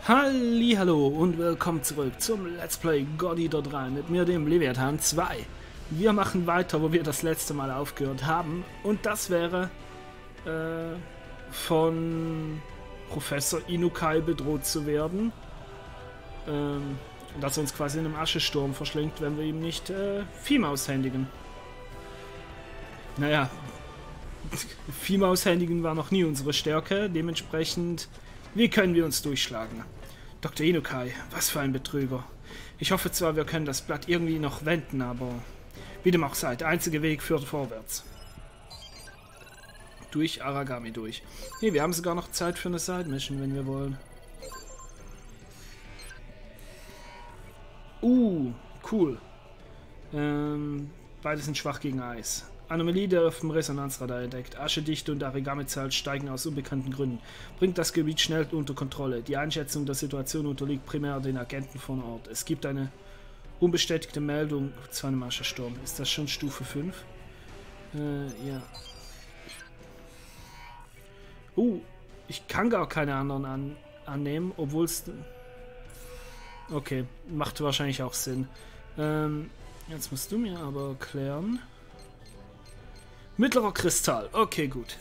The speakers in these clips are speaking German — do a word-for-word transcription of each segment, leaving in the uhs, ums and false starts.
Hallihallo und willkommen zurück zum Let's Play God Eater drei mit mir, dem Leviathan zwei. Wir machen weiter, wo wir das letzte Mal aufgehört haben, und das wäre äh, von Professor Inukai bedroht zu werden, ähm, dass er uns quasi in einem Aschesturm verschlingt, wenn wir ihm nicht äh, Vieh aushändigen. Naja, Vieh aushändigen war noch nie unsere Stärke, dementsprechend, wie können wir uns durchschlagen? Doktor Inukai, was für ein Betrüger. Ich hoffe zwar, wir können das Blatt irgendwie noch wenden, aber wie dem auch sei, der einzige Weg führt vorwärts. Durch Aragami durch. Nee, wir haben sogar noch Zeit für eine Side-Mission, wenn wir wollen. Uh, cool. Ähm, beide sind schwach gegen Eis. Anomalie, der auf dem Resonanzradar entdeckt. Aschedichte und Origami-Zahl steigen aus unbekannten Gründen. Bringt das Gebiet schnell unter Kontrolle. Die Einschätzung der Situation unterliegt primär den Agenten von Ort. Es gibt eine unbestätigte Meldung zu einem Aschesturm. Ist das schon Stufe fünf? Äh, ja. Uh, ich kann gar keine anderen an annehmen, obwohl es... Okay, macht wahrscheinlich auch Sinn. Ähm, jetzt musst du mir aber erklären... Mittlerer Kristall. Okay, gut.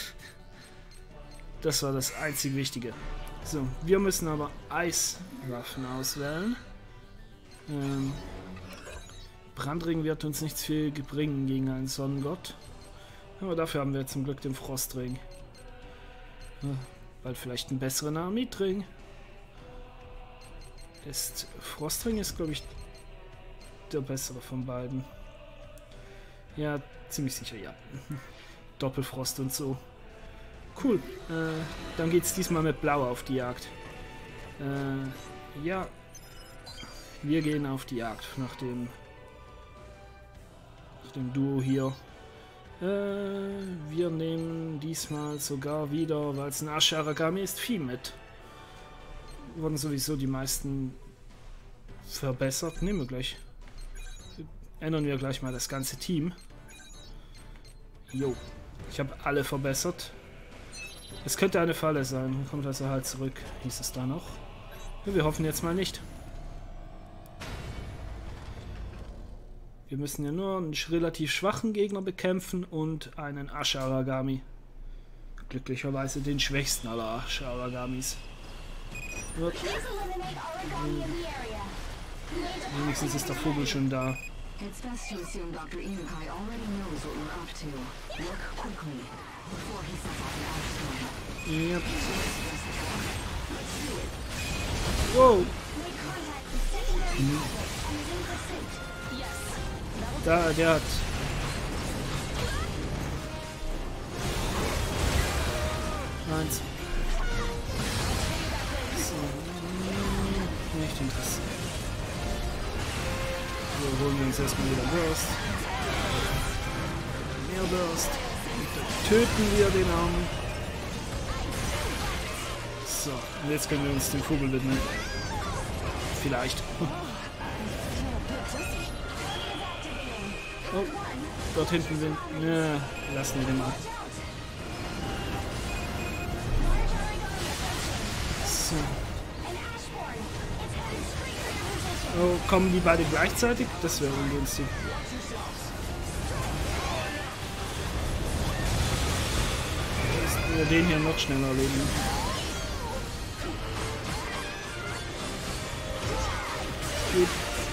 Das war das einzig Wichtige. So, wir müssen aber Eiswaffen auswählen. Ähm, Brandring wird uns nichts viel bringen gegen einen Sonnengott. Aber dafür haben wir zum Glück den Frostring. Ja, bald vielleicht einen besseren Aramithring. Ist Frostring ist, glaube ich, der bessere von beiden. Ja, ziemlich sicher, ja. Doppelfrost und so. Cool. Äh, dann geht's diesmal mit Blau auf die Jagd. Äh, ja. Wir gehen auf die Jagd nach dem, nach dem Duo hier. Äh, wir nehmen diesmal sogar wieder, weil es ein Asche Aragami ist, Vieh mit. Wurden sowieso die meisten verbessert. Nehmen wir gleich. Ändern wir gleich mal das ganze Team. Jo, ich habe alle verbessert. Es könnte eine Falle sein. Dann kommt also halt zurück, hieß es da noch. Ja, wir hoffen jetzt mal nicht. Wir müssen ja nur einen relativ schwachen Gegner bekämpfen und einen Asche Aragami. Glücklicherweise den schwächsten aller Asche Aragamis. Ja. Wenigstens ist der Vogel schon da. It's best to assume Doctor Inukai already knows what we're up to. Work quickly before he sets off an action. Yep. Wow. Hm. Da, der hat. Eins. So. Nicht interessant. So, holen wir uns erstmal wieder Burst. Mehr Burst. Und dann töten wir den Armen. So, und jetzt können wir uns dem Vogel widmen. Vielleicht. Oh, dort hinten sind... Ja, lassen wir den mal. So. Oh, kommen die beide gleichzeitig? Das wäre ungünstig. Müssten wir den hier noch schneller erledigen. Gut.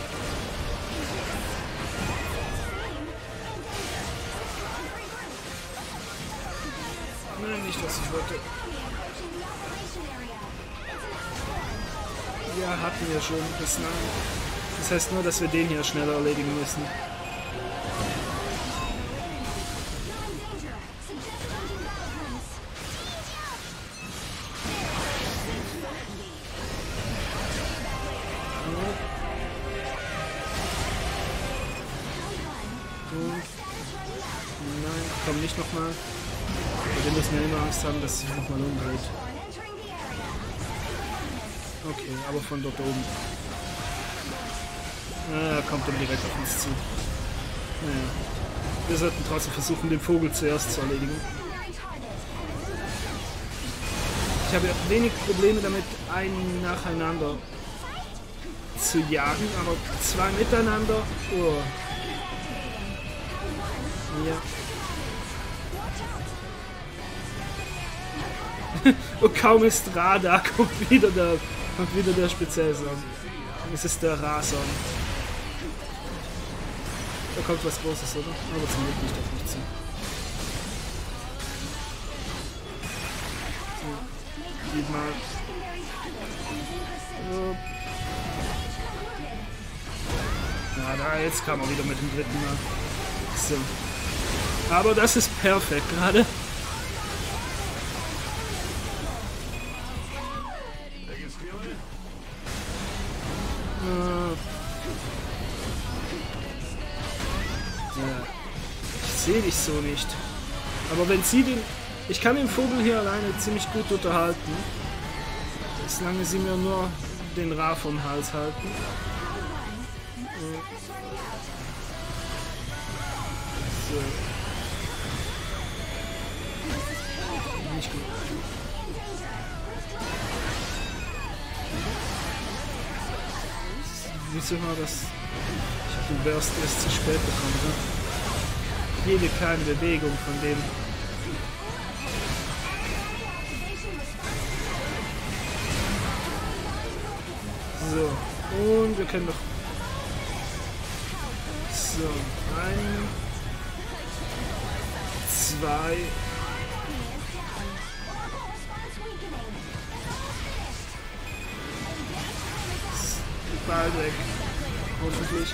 Nein, nicht was ich wollte. Ja, hatten wir schon bislang. Das heißt nur, dass wir den hier schneller erledigen müssen. Nein, komm nicht nochmal. Wir müssen ja immer Angst haben, dass sich nochmal umdreht. Okay, aber von dort oben. Ah, kommt dann direkt auf uns zu. Naja. Wir sollten trotzdem versuchen, den Vogel zuerst zu erledigen. Ich habe ja wenig Probleme damit, einen nacheinander zu jagen, aber zwei miteinander, oh. Ja. Und kaum ist Ra da, kommt wieder der, kommt wieder der Spezialsound. Es ist der Ra-Sound. Da kommt was Großes, oder? Aber zum Glück nicht auf mich zu. So. Geht mal. So. Ja, da, jetzt kam er wieder mit dem dritten Mal. So. Aber das ist perfekt gerade. Ich sehe dich so nicht. Aber wenn sie den... Ich kann den Vogel hier alleine ziemlich gut unterhalten. Solange sie mir nur den Ra vom Hals halten. So. Nicht gut. Wieso war das... Ich habe den Burst erst zu spät bekommen, ne? Jede kleine Bewegung von dem. So, und wir können noch... So, ein... Zwei... Ball weg. Hoffentlich.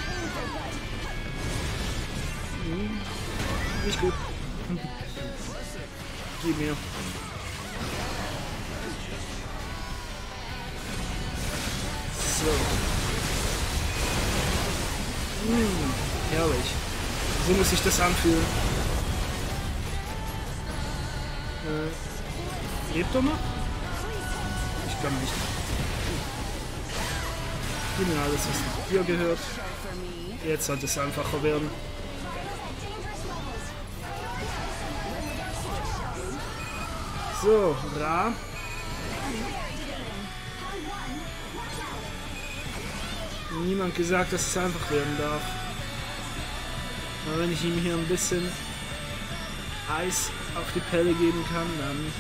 Hm. Nicht gut. Gib mir. So. Hm. Herrlich. So muss sich das anfühlen. Äh. Lebt er noch? Ich glaube nicht. Gib mir alles, was dir gehört. Jetzt sollte es einfacher werden. So, Ra. Niemand gesagt, dass es einfach werden darf. Aber wenn ich ihm hier ein bisschen Eis auf die Pelle geben kann, dann...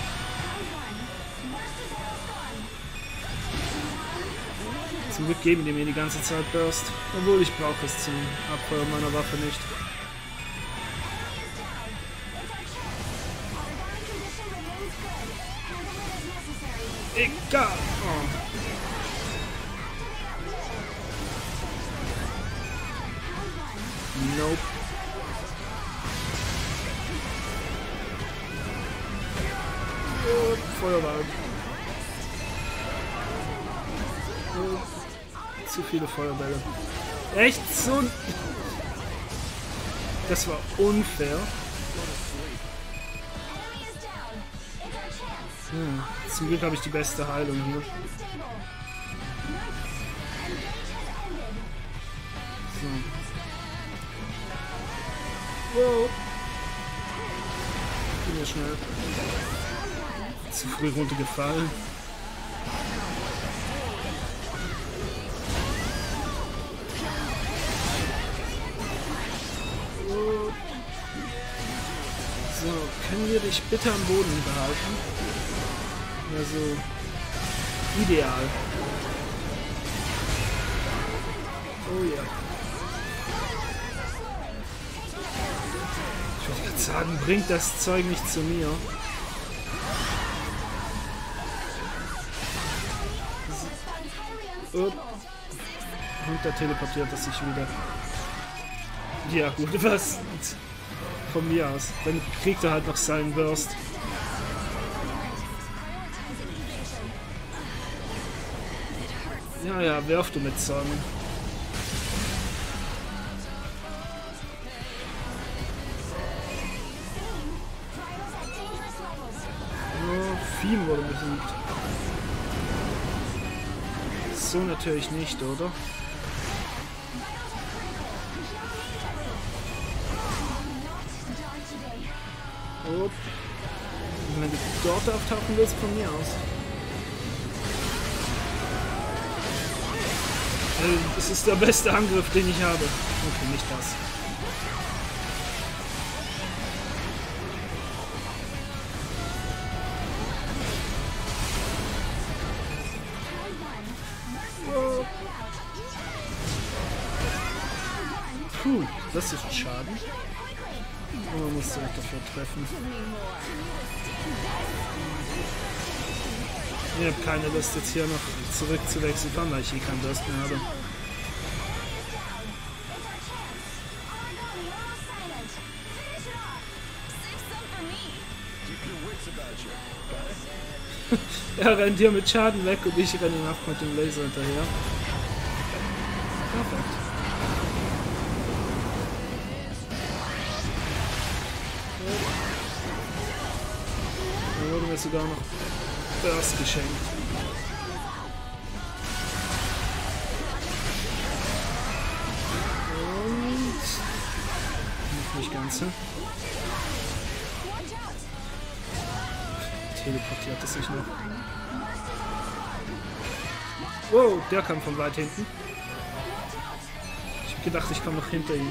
Zum Glück geben die mir die ganze Zeit Burst, obwohl ich brauche es zum Abfeuern meiner Waffe nicht. Egal! Oh. Nope. Oh, Feuerball. Oh. Zu viele Feuerbälle. Echt so... Das war unfair. Hm. Zum Glück habe ich die beste Heilung hier. So. Wow. Bin ja schnell. Zu früh runtergefallen. So, können wir dich bitte am Boden behalten? Also, ideal. Oh ja. Ich wollte gerade sagen, bringt das Zeug nicht zu mir. So. Und da teleportiert es sich wieder. Ja gut, was? Von mir aus. Dann kriegt er halt noch seinen Burst. Ja, ja, werf du mit Zorn. Oh, Theme wurde besiegt. So natürlich nicht, oder? Oh. dort auftauchen willst, von mir aus. Das ist der beste Angriff, den ich habe. Okay, nicht das. Puh, das ist Schaden. Und man muss direkt dafür treffen. Ich habe keine Lust jetzt hier noch zurückzuwechseln, weil ich eh keinen Durst mehr habe. Er rennt hier mit Schaden weg und ich renne ihn ab mit dem Laser hinterher. Perfekt. Da wurde mir sogar noch Burst geschenkt. Und noch nicht ganz. Teleportiert es sich noch. Wow, der kam von weit hinten. Ich hab gedacht, ich komme noch hinter ihm.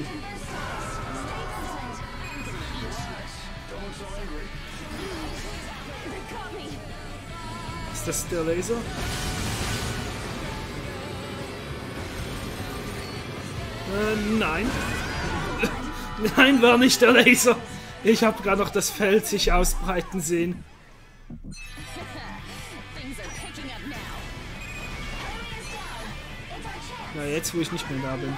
Ist das der Laser? Äh, nein. Nein, war nicht der Laser. Ich habe gerade noch das Feld sich ausbreiten sehen. Na, jetzt, wo ich nicht mehr da bin.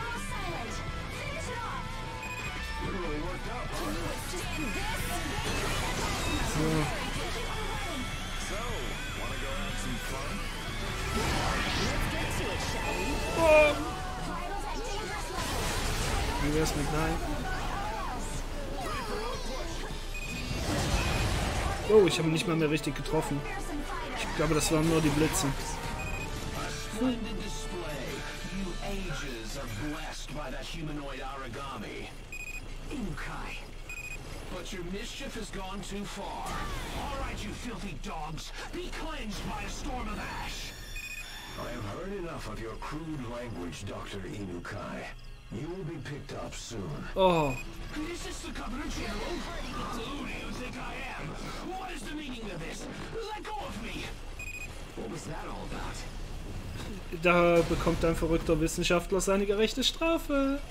So. Oh. Wie wär's mit Nein? Oh, ich habe ihn nicht mal mehr richtig getroffen. Ich glaube, das waren nur die Blitze. Hm. But your mischief has gone too far. All right, you filthy dogs, be cleansed by a storm of ash. I have heard enough of your crude language, Doctor Inukai. You will be picked up soon. Oh. Is this the Governor General? Who do you think I am? What is the meaning of this? Let go of me. What was that all about? Da bekommt ein verrückter Wissenschaftler seine gerechte Strafe.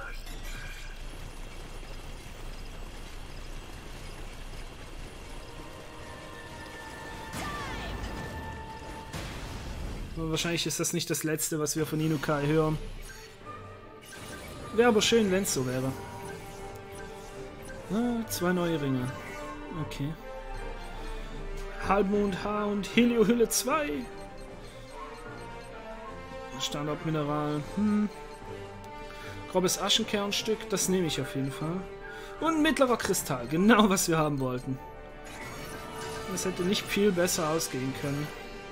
Aber wahrscheinlich ist das nicht das Letzte, was wir von Inukai hören. Wäre aber schön, wenn es so wäre. Ah, zwei neue Ringe. Okay. Halbmondhaar und Heliohülle zwei. Standardmineral. Hm. Grobes Aschenkernstück, das nehme ich auf jeden Fall. Und mittlerer Kristall, genau was wir haben wollten. Das hätte nicht viel besser ausgehen können.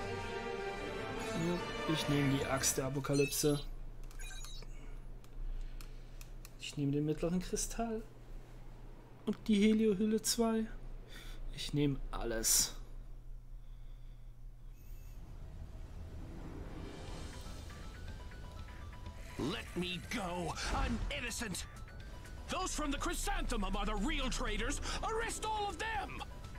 Ich nehme die Axt der Apokalypse. Ich nehme den mittleren Kristall. Und die Heliohülle zwei. Ich nehme alles. Let me go. I'm innocent. Those from the Chrysanthemum are the real traitors. Arrest all of them.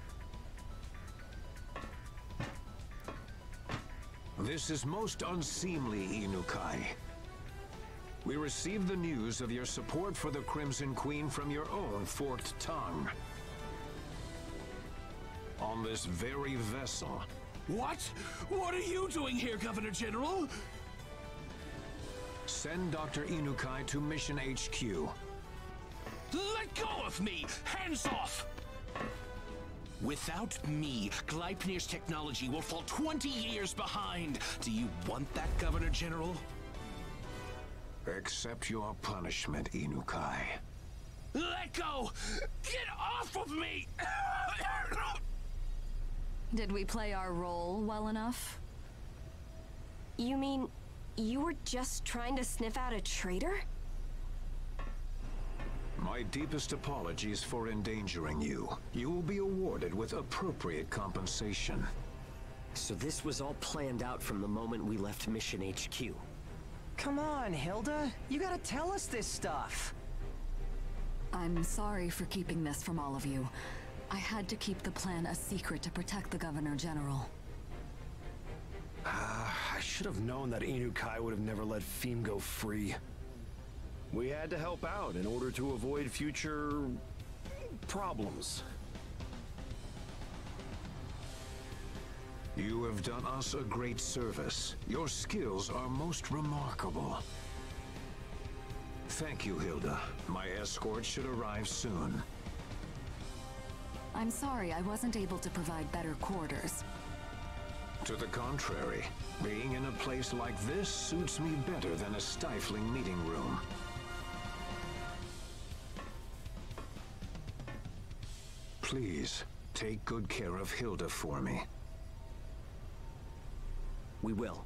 This is most unseemly, Inukai. We received the news of your support for the Crimson Queen from your own forked tongue. On this very vessel. What? What are you doing here, Governor General? Send Doctor Inukai to Mission H Q. Let go of me! Hands off! Without me, Gleipnir's technology will fall twenty years behind. Do you want that, Governor General? Accept your punishment, Inukai. Let go! Get off of me! Did we play our role well enough? You mean you were just trying to sniff out a traitor? My deepest apologies for endangering you. You will be awarded with appropriate compensation. So this was all planned out from the moment we left Mission H Q. Come on, Hilda. You gotta tell us this stuff. I'm sorry for keeping this from all of you. I had to keep the plan a secret to protect the Governor General. Uh, I should have known that Inukai would have never let Pheme go free. We had to help out in order to avoid future... problems. You have done us a great service. Your skills are most remarkable. Thank you, Hilda. My escort should arrive soon. I'm sorry I wasn't able to provide better quarters. To the contrary, being in a place like this suits me better than a stifling meeting room. Please, take good care of Hilda for me. We will.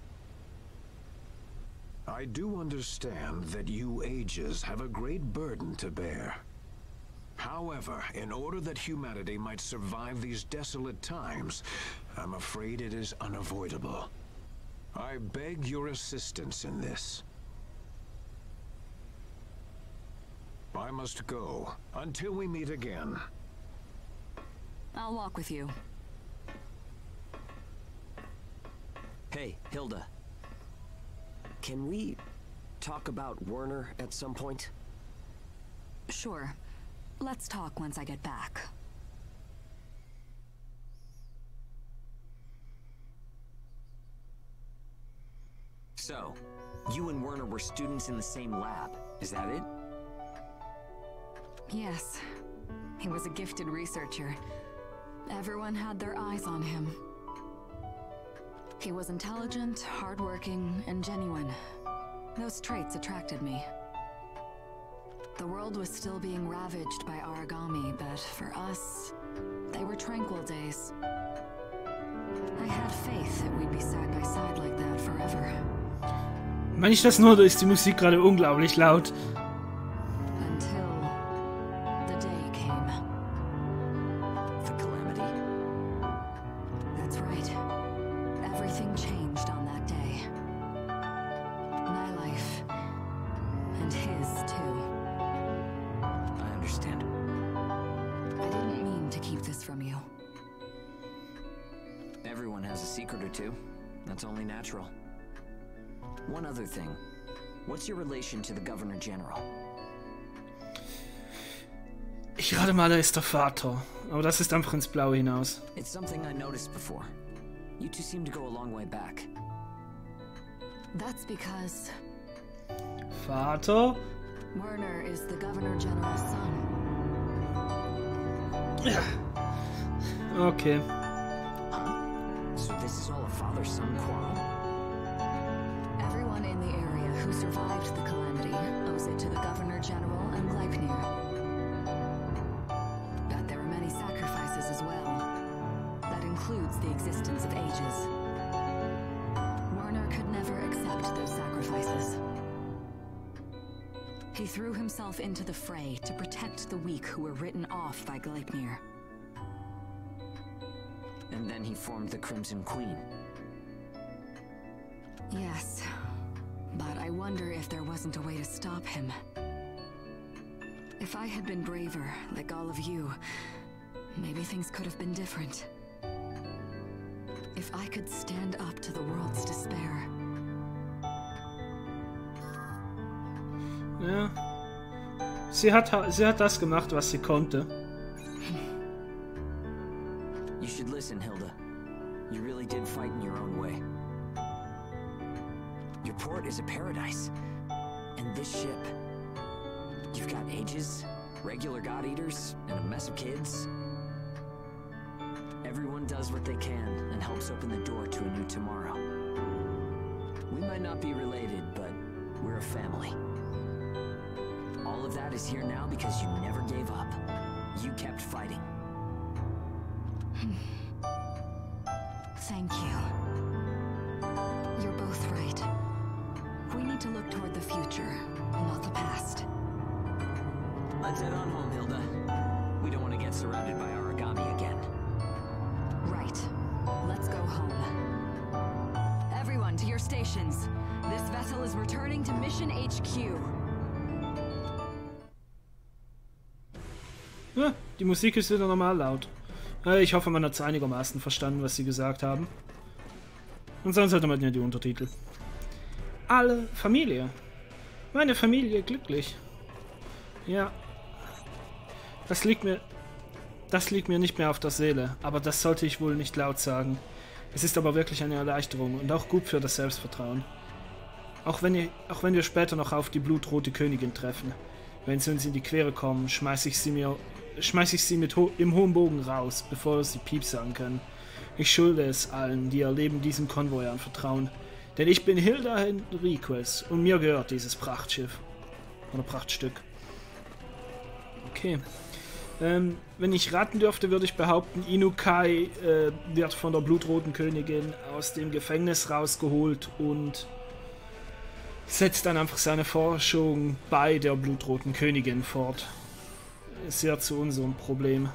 I do understand that you ages have a great burden to bear. However, in order that humanity might survive these desolate times, I'm afraid it is unavoidable. I beg your assistance in this. I must go, until we meet again. I'll walk with you. Hey, Hilda. Can we talk about Werner at some point? Sure. Let's talk once I get back. So, you and Werner were students in the same lab, is that it? Yes. He was a gifted researcher. Everyone had their eyes on him. He was intelligent, hardworking, and genuine. Those traits attracted me. The world was still being ravaged by Aragami, but for us, they were tranquil days. I had faith that we'd be side by side like that forever. Wenn ich das nur, ist die Musik gerade unglaublich laut. Until the day came. The calamity? That's right. Everything changed on that day. My life. And his, too. I understand. I didn't mean to keep this from you. Everyone has a secret or two. That's only natural. One other thing. What's your relation to the Governor General? Ich rate mal, er ist der Vater. Aber das ist einfach ins Blaue hinaus. It's something I noticed before. You two seem to go a long way back. That's because Vater? Werner is the Governor General's son. Okay. Huh? So this is all a father-son quarrel? Everyone in the area who survived the calamity owes it to the Governor General and Gleipnir. But there are many sacrifices as well. That includes the existence of ages. Werner could never accept those sacrifices. He threw himself into the fray to protect the weak who were written off by Gleipnir. And then he formed the Crimson Queen. Yes, but I wonder if there wasn't a way to stop him. If I had been braver, like all of you, maybe things could have been different. If I could stand up to the world's despair. Ja. Sie hat, sie hat das gemacht, was sie konnte. You should listen, Hilda. You really did fight in your own way. Your port is a paradise. And this ship... You've got ages, regular god-eaters, and a mess of kids. Everyone does what they can and helps open the door to a new tomorrow. We might not be related, but we're a family. All of that is here now because you never gave up. You kept fighting. Thank you. You're both right. We need to look toward the future, not the past. Let's head on home, Hilda. We don't want to get surrounded by Aragami again. Right. Let's go home. Everyone to your stations. This vessel is returning to Mission H Q. Ja, die Musik ist wieder normal laut. Ich hoffe, man hat es einigermaßen verstanden, was sie gesagt haben. Und sonst hat man ja die Untertitel. Alle Familie. Meine Familie glücklich. Ja. Das liegt mir... Das liegt mir nicht mehr auf der Seele, aber das sollte ich wohl nicht laut sagen. Es ist aber wirklich eine Erleichterung und auch gut für das Selbstvertrauen. Auch wenn, ihr, auch wenn wir später noch auf die blutrote Königin treffen. Wenn sie uns in die Quere kommen, schmeiße ich sie mir... schmeiß ich sie mit ho im hohen Bogen raus, bevor sie Piep sagen können. Ich schulde es allen, die ihr Leben diesem Konvoi anvertrauen. Denn ich bin Hilda Henriquez und mir gehört dieses Prachtschiff. Oder Prachtstück. Okay. Ähm, wenn ich raten dürfte, würde ich behaupten, Inukai äh, wird von der blutroten Königin aus dem Gefängnis rausgeholt und setzt dann einfach seine Forschung bei der blutroten Königin fort. Ist ja zu unserem Problem.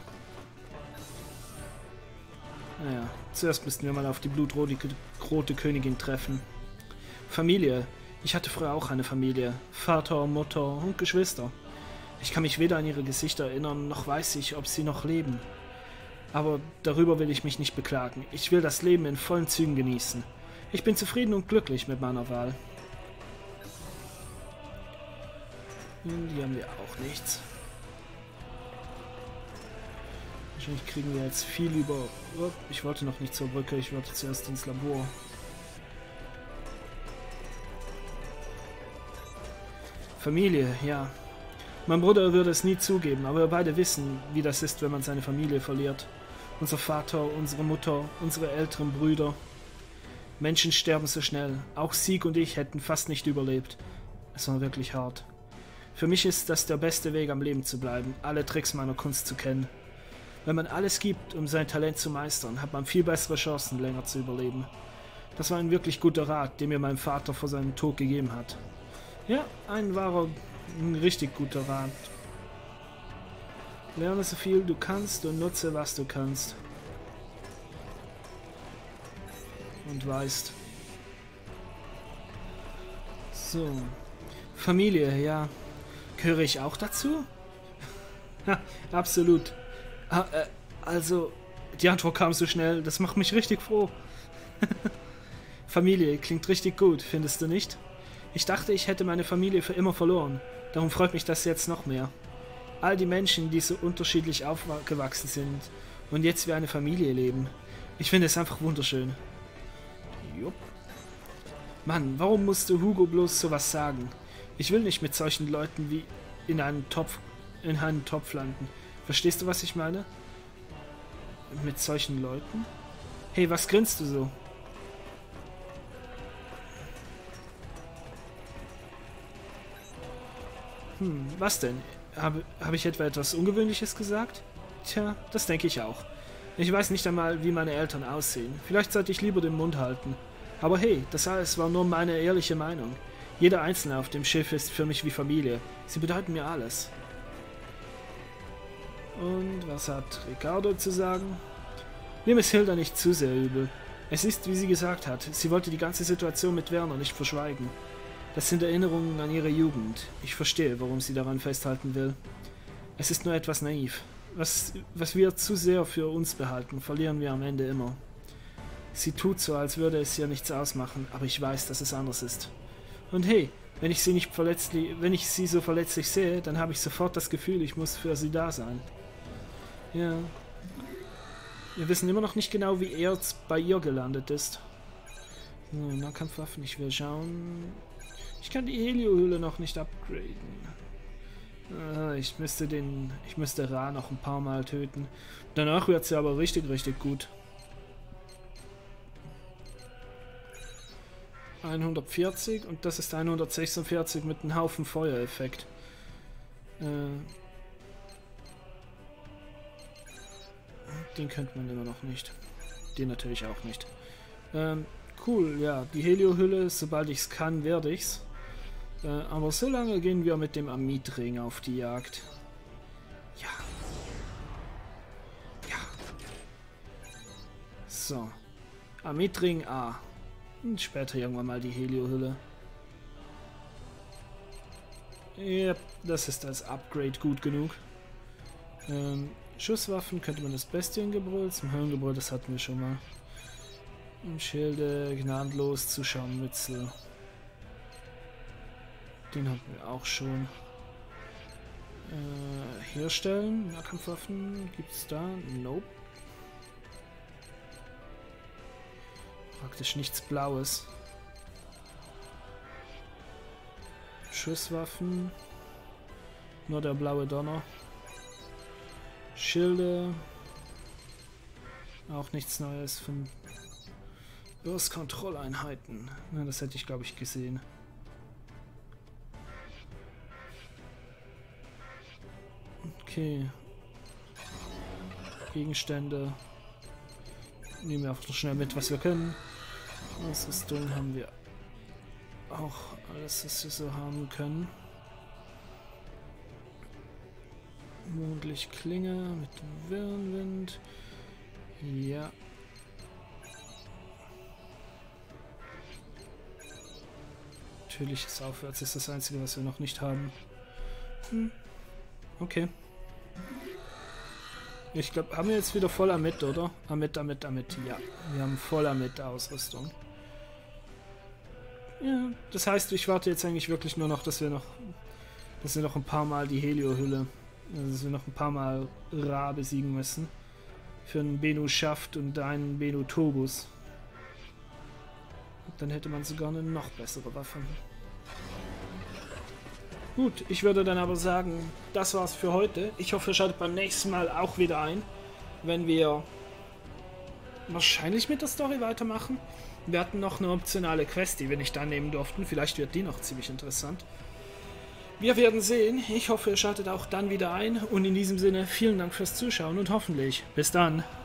Naja, zuerst müssten wir mal auf die blutrote Königin treffen. Familie. Ich hatte früher auch eine Familie. Vater, Mutter und Geschwister. Ich kann mich weder an ihre Gesichter erinnern, noch weiß ich, ob sie noch leben. Aber darüber will ich mich nicht beklagen. Ich will das Leben in vollen Zügen genießen. Ich bin zufrieden und glücklich mit meiner Wahl. Und hier haben wir auch nichts. Wahrscheinlich kriegen wir jetzt viel über... Oh, ich wollte noch nicht zur Brücke, ich wollte zuerst ins Labor. Familie, ja. Mein Bruder würde es nie zugeben, aber wir beide wissen, wie das ist, wenn man seine Familie verliert. Unser Vater, unsere Mutter, unsere älteren Brüder. Menschen sterben so schnell. Auch Sieg und ich hätten fast nicht überlebt. Es war wirklich hart. Für mich ist das der beste Weg, am Leben zu bleiben, alle Tricks meiner Kunst zu kennen. Wenn man alles gibt, um sein Talent zu meistern, hat man viel bessere Chancen, länger zu überleben. Das war ein wirklich guter Rat, den mir mein Vater vor seinem Tod gegeben hat. Ja, ein wahrer, ein richtig guter Rat. Lerne so viel du kannst und nutze, was du kannst. Und weißt. So. Familie, ja. Gehöre ich auch dazu? Ha, absolut. Ah, äh, also, die Antwort kam so schnell, das macht mich richtig froh. Familie klingt richtig gut, findest du nicht? Ich dachte, ich hätte meine Familie für immer verloren. Darum freut mich das jetzt noch mehr. All die Menschen, die so unterschiedlich aufgewachsen sind und jetzt wie eine Familie leben. Ich finde es einfach wunderschön. Jupp. Mann, warum musste Hugo bloß sowas sagen? Ich will nicht mit solchen Leuten wie in einem Topf, in einem Topf landen. Verstehst du, was ich meine? Mit solchen Leuten? Hey, was grinst du so? Hm, was denn? Habe, habe ich etwa etwas Ungewöhnliches gesagt? Tja, das denke ich auch. Ich weiß nicht einmal, wie meine Eltern aussehen. Vielleicht sollte ich lieber den Mund halten. Aber hey, das alles war nur meine ehrliche Meinung. Jeder Einzelne auf dem Schiff ist für mich wie Familie. Sie bedeuten mir alles. Und was hat Ricardo zu sagen? Nimm es Hilda nicht zu sehr übel. Es ist, wie sie gesagt hat, sie wollte die ganze Situation mit Werner nicht verschweigen. Das sind Erinnerungen an ihre Jugend. Ich verstehe, warum sie daran festhalten will. Es ist nur etwas naiv. Was, was wir zu sehr für uns behalten, verlieren wir am Ende immer. Sie tut so, als würde es ihr nichts ausmachen, aber ich weiß, dass es anders ist. Und hey, wenn ich sie nicht verletzlich, wenn ich sie so verletzlich sehe, dann habe ich sofort das Gefühl, ich muss für sie da sein. Ja. Wir wissen immer noch nicht genau, wie er bei ihr gelandet ist. So, Nahkampfwaffen, ich will schauen. Ich kann die Heliohülle noch nicht upgraden. Äh, ich müsste den, ich müsste Ra noch ein paar Mal töten. Danach wird sie aber richtig, richtig gut. hundertvierzig und das ist hundertsechsundvierzig mit einem Haufen Feuereffekt. Äh, den könnte man immer noch nicht. Den natürlich auch nicht. Ähm, cool, ja, die Heliohülle, sobald ich es kann, werde ich's. Äh, aber so lange gehen wir mit dem Amidring auf die Jagd. Ja. Ja. So. Amitring A. Und später irgendwann mal die Heliohülle. Ja, das ist als Upgrade gut genug. Ähm, Schusswaffen könnte man das Bestiengebrüll, zum Höllengebrüll, das hatten wir schon mal. Und Schilde, gnadenlos zu Scharmützel. Den hatten wir auch schon. Äh, herstellen, Nahkampfwaffen, gibt's da? Nope. Praktisch nichts Blaues. Schusswaffen. Nur der blaue Donner. Schilde. Auch nichts Neues von Kontrolleinheiten. Ja, das hätte ich, glaube ich, gesehen. Okay. Gegenstände. Nehmen wir auch noch schnell mit, was wir können. Ausrüstung haben wir auch alles, was wir so haben können. Mondlichtklinge mit Wirbelwind. Ja. Natürliches Aufwärts ist das einzige, was wir noch nicht haben. Hm. Okay. Ich glaube, haben wir jetzt wieder voll Amit, oder? Amit, Amit, Amit. Ja, wir haben voll Amit-Ausrüstung. Ja, das heißt, ich warte jetzt eigentlich wirklich nur noch, dass wir noch, dass wir noch ein paar Mal die Heliohülle, also dass wir noch ein paar Mal Ra besiegen müssen. Für einen Bennu Schaft und einen Bennu Turbus. Dann hätte man sogar eine noch bessere Waffe. Gut, ich würde dann aber sagen, das war's für heute. Ich hoffe, ihr schaltet beim nächsten Mal auch wieder ein, wenn wir wahrscheinlich mit der Story weitermachen. Wir hatten noch eine optionale Quest, die wir nicht annehmen durften. Vielleicht wird die noch ziemlich interessant. Wir werden sehen. Ich hoffe, ihr schaltet auch dann wieder ein. Und in diesem Sinne, vielen Dank fürs Zuschauen und hoffentlich bis dann.